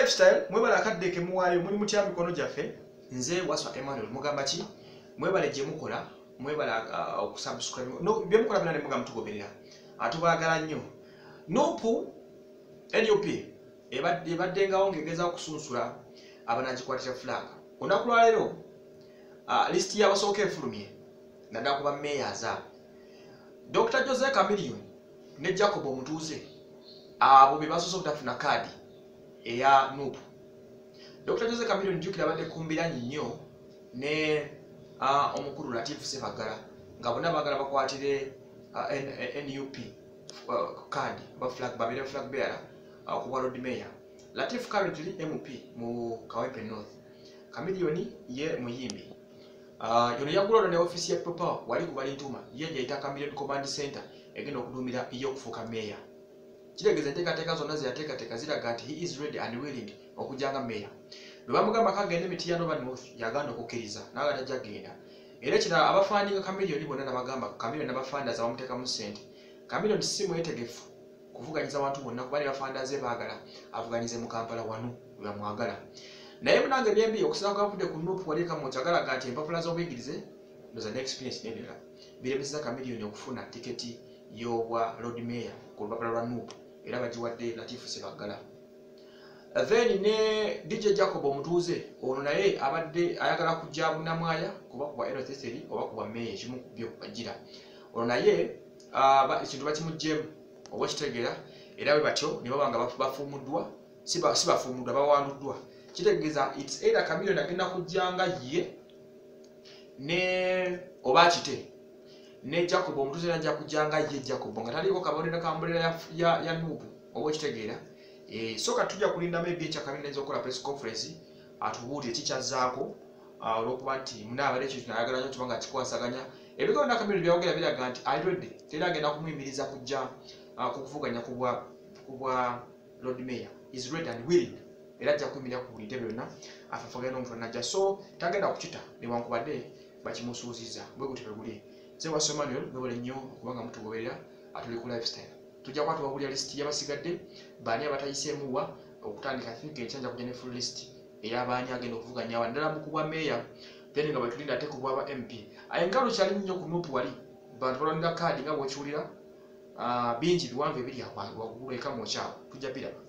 lifestyle mwebala akadde ke muwayo muli mutya mikono gyaffe nze waswa Emmanuel mugamba ki mwebale gye mukola mwebala okusubscribe no bye mukola bina ne mugamba tugoberera atubaagala nnyo Nuupu NUP ebadde ngawo ngegeza okusunsula abanagikwatira flag olunaku lwa leero list y'abasooka efulumye naddala kuba mayors Dr. Jose Chameleone ne Jacob Omutuuze abo be basoose obutafuna kaadi eya Nuupu. Dr. Jose Chameleone njukira abadde kumbira nnyo ne omukulu Latif Ssebaggala nga bonna baagala bakwatire NUP kaadi babere flag bearer ku Road Mayor. Latif currently MP mu Kawempe North. Chameleone ye muyimbi. Yono yagulona ne office ya Papa wali kubali ntuma ye yayita Chameleone Command Center egenda okudumira iyo okufuuka mayor. Kitegeza enteekateeka zonna zeyateekateeka ziraga nti he is ready and willing okujanga mayor. Bwe bamugamba kagenda emiti ya Nova North yaganda okukkiriza naga tajja genda. Era kirala abafaaniga Chameleone bonna nabagamba Chameleone n'abafandaza bamuteekamu ssente. Chameleone si mwetegefu kuvuganyiza abantu bonna kuba ne bafandaze baagala avuganyize mu Kampala wano bwe bamwagala. Naye munange byembi okusaba kwavudde ku Nuupu wali kamu kyagalaga nti empapula z'obuyigirize ndoza ne experience n'ebirala biremeseza Chameleone okufuna tiketi y'obwa Road Mayor ku lupapula lwa Nuupu era bagiwadde Latif Ssebaggala. Then ne DJ Jacob Omutuuze ono naye abadde ayagala kujja Bunnamwaya kuba kuba LTSL oba kuba Mayor ekimu ku byo bagira. Ono naye ekintu bakimuggyemu oba kitegeera era bwe batyo ne babanga bafuumuddwa si bafuumuddwa bawanduddwa. Kitegeeza it's either Chameleone agenda kujjanga ye ne oba kite ne Jacob Omutuuze najja kujjanga ye Jacob nga taliko kabonero kambolera ya Nuupu oba kitegeera. So katujja kulinda maybe ekya Chameleone ezokola press conference atubuulire kikyazaako olw'okuba nti munaabale ekyo tunayagala nnyo tubanga kikwasaganya ebigambo na Chameleone byawogera biraga nti already tera agenda kumuyimiriza kujja kukuvuganya kubwa Lord Mayor is ready and willing era ajja kuyimirira ku buli ntebe yonna afafagana n'omuntu anajja so tagenda kukita newankubadde bakimusuuziza bwe gutyo bwe nze waswa Emmanuel mwebale nnyo okubanga mutugoberera atuli ku lifestyle tujja kwatu babulya list y'abasigadde baani abatayiseemuwa okutandika think enkyanja kujja ne full list ey'abaani agenda okuvuganya abaddala mu kubwa Mayor then nga bwetulinda ate ku bwaba MP engalo kyali nnyo ku Nuupu wali bantu balwanira kaadi nga bw'okiwulira bingi biwanvu ebiri waggulu eka mu kyawo tujja biraba.